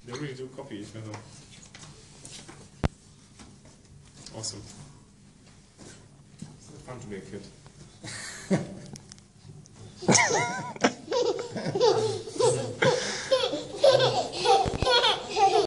They really do copy each other. Awesome. It's fun to be a kid.